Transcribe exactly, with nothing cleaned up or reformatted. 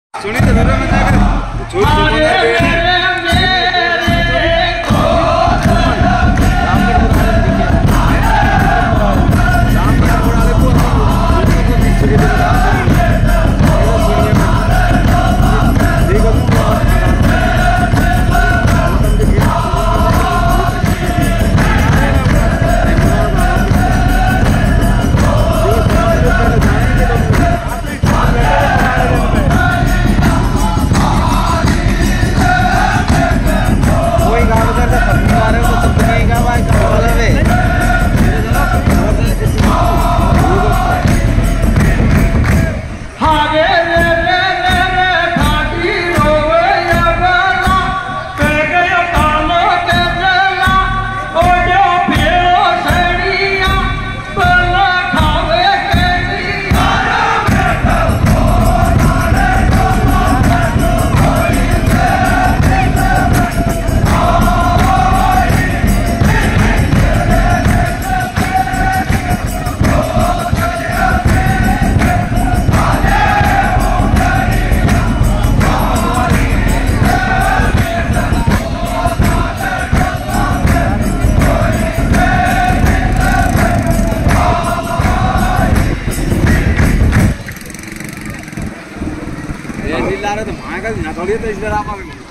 सुनी तो जरूर मैं जाकर झूठ बोलना ये जिला रहे तो वहाँ का ना थोड़ी तो इस तरह